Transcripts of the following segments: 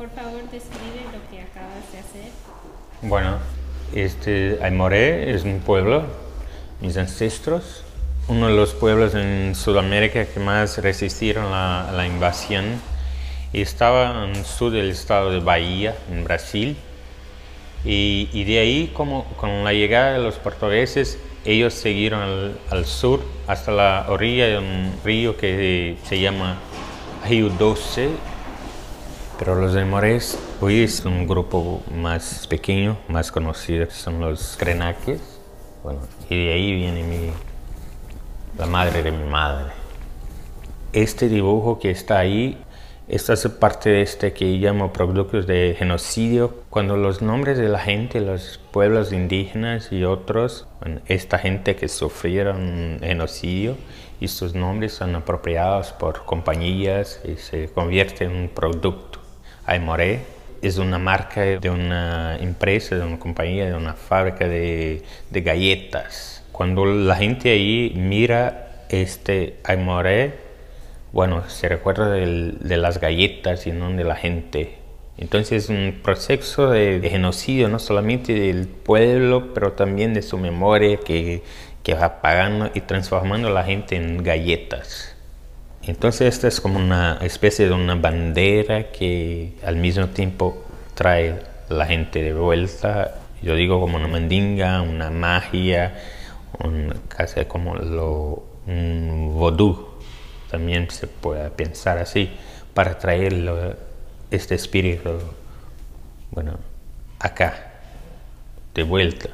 Por favor, describe lo que acabas de hacer. Bueno, Aymoré es un pueblo, mis ancestros, uno de los pueblos en Sudamérica que más resistieron a la invasión, y estaba en el sur del estado de Bahía, en Brasil, y de ahí, como con la llegada de los portugueses, ellos siguieron al sur hasta la orilla de un río que se llama Río Doce. Pero los Aymorés hoy es un grupo más pequeño, más conocido, son los Krenaques. Bueno, y de ahí viene la madre de mi madre. Este dibujo que está ahí, esta es parte de que llamo productos de genocidio. Cuando los nombres de la gente, los pueblos indígenas y otros, bueno, esta gente que sufrieron genocidio, y sus nombres son apropiados por compañías y se convierte en un producto. Aymoré es una marca de una empresa, de una compañía, de una fábrica de galletas. Cuando la gente ahí mira Aymoré, bueno, se recuerda de las galletas y no de la gente. Entonces es un proceso de genocidio, no solamente del pueblo, pero también de su memoria que va apagando y transformando a la gente en galletas. Entonces esta es como una especie de una bandera que al mismo tiempo trae a la gente de vuelta. Yo digo como una mandinga, una magia, casi como un vodú. También se puede pensar así, para traer este espíritu, bueno, acá, de vuelta.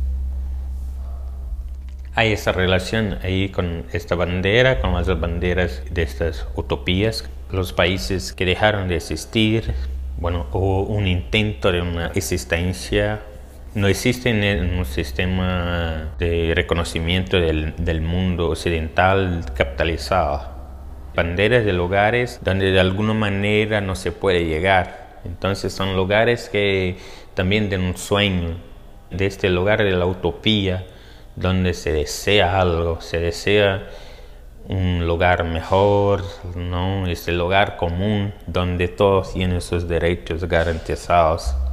Hay esa relación ahí con esta bandera, con las banderas de estas utopías. Los países que dejaron de existir, bueno, hubo un intento de una existencia. No existe en un sistema de reconocimiento del mundo occidental capitalizado. Banderas de lugares donde de alguna manera no se puede llegar. Entonces son lugares que también de un sueño, de este lugar de la utopía, donde se desea algo, se desea un lugar mejor, ¿no? Este lugar común donde todos tienen sus derechos garantizados.